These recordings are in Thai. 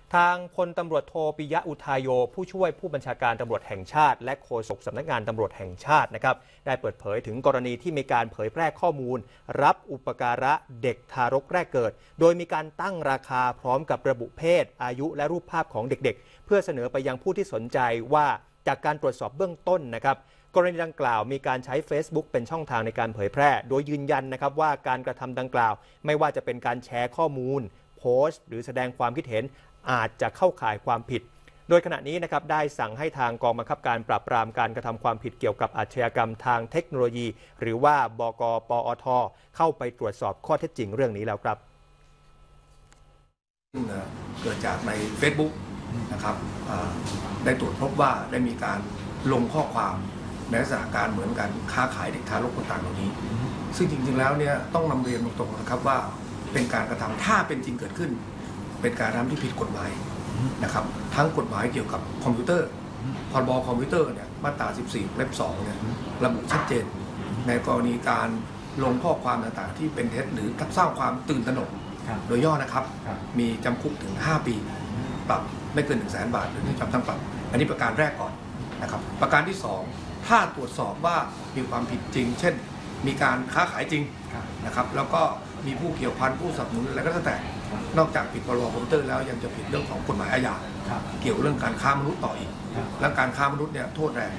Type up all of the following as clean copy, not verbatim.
ทางพลตำรวจโทปิยะอุทายโยผู้ช่วยผู้บัญชาการตำรวจแห่งชาติและโฆษกสำนักงานตำรวจแห่งชาตินะครับได้เปิดเผยถึงกรณีที่มีการเผยแพร่ข้อมูลรับอุปการะเด็กทารกแรกเกิดโดยมีการตั้งราคาพร้อมกับระบุเพศอายุและรูปภาพของเด็กๆเพื่อเสนอไปยังผู้ที่สนใจว่าจากการตรวจสอบเบื้องต้นนะครับกรณีดังกล่าวมีการใช้ Facebook เป็นช่องทางในการเผยแพร่โดยยืนยันนะครับว่าการกระทำดังกล่าวไม่ว่าจะเป็นการแชร์ข้อมูลโพสต์หรือแสดงความคิดเห็นอาจจะเข้าข่ายความผิดโดยขณะนี้นะครับได้สั่งให้ทางกองบังคับการปราบปรามการกระทำความผิดเกี่ยวกับอาชญากรรมทางเทคโนโลยีหรือว่าบก.ปอท.เข้าไปตรวจสอบข้อเท็จจริงเรื่องนี้แล้วครับเกิดจากใน Facebook นะครับได้ตรวจพบว่าได้มีการลงข้อความในลักษณะการเหมือนกันค้าขายเด็กทารกต่างๆเหล่านี้ซึ่งจริงๆแล้วเนี่ยต้องนำเรียนตรงๆนะครับว่าเป็นการกระทำถ้าเป็นจริงเกิดขึ้นเป็นการทำที่ผิดกฎหมายนะครับทั้งกฎหมายเกี่ยวกับคอมพิวเตอร์พรบคอมพิวเตอร์เนี่ยมาตรา 14 เล่ม 2 เนี่ยระบุชัดเจนในกรณีการลงข้อความต่างๆที่เป็นเท็จหรือสร้างความตื่นตระหนกโดยย่อนะครับมีจำคุกถึง 5 ปีปรับไม่เกิน 100,000 บาทหรือจำทั้งปรับอันนี้ประการแรกก่อนนะครับประการที่ 2ถ้าตรวจสอบว่ามีความผิดจริงเช่นมีการค้าขายจริงนะครับแล้วก็มีผู้เกี่ยวพันผู้สนับสนุนอะไรก็แล้วแต่นอกจากผิดพรบคอมพิวเตอร์แล้วยังจะผิดเรื่องของกฎหมายอาญาเกี่ยวเรื่องการค้ามนุษย์ต่ออีกและการค้ามนุษย์เนี่ยโทษแรง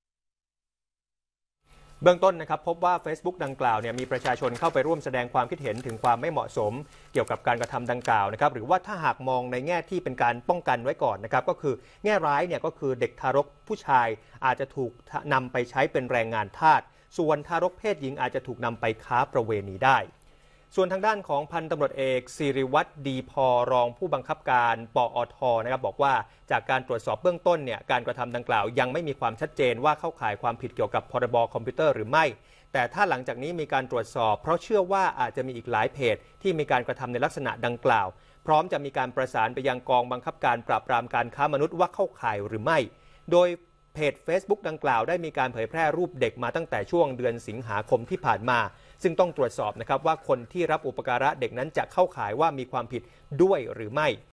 เบื้องต้นนะครับพบว่า Facebook ดังกล่าวเนี่ยมีประชาชนเข้าไปร่วมแสดงความคิดเห็นถึงความไม่เหมาะสมเกี่ยวกับการกระทำดังกล่าวนะครับหรือว่าถ้าหากมองในแง่ที่เป็นการป้องกันไว้ก่อนนะครับก็คือแง่ร้ายเนี่ยก็คือเด็กทารกผู้ชายอาจจะถูกนำไปใช้เป็นแรงงานทาสส่วนทารกเพศหญิงอาจจะถูกนำไปค้าประเวณีได้ส่วนทางด้านของพันตำรวจเอกศิริวัตรดีพอรองผู้บังคับการปอท.นะครับบอกว่าจากการตรวจสอบเบื้องต้นเนี่ยการกระทำดังกล่าวยังไม่มีความชัดเจนว่าเข้าข่ายความผิดเกี่ยวกับพรบคอมพิวเตอร์หรือไม่แต่ถ้าหลังจากนี้มีการตรวจสอบเพราะเชื่อว่าอาจจะมีอีกหลายเพจที่มีการกระทำในลักษณะดังกล่าวพร้อมจะมีการประสานไปยังกองบังคับการปราบปรามการค้ามนุษย์ว่าเข้าข่ายหรือไม่โดยเพจ Facebook ดังกล่าวได้มีการเผยแพร่รูปเด็กมาตั้งแต่ช่วงเดือนสิงหาคมที่ผ่านมาซึ่งต้องตรวจสอบนะครับว่าคนที่รับอุปการะเด็กนั้นจะเข้าข่ายว่ามีความผิดด้วยหรือไม่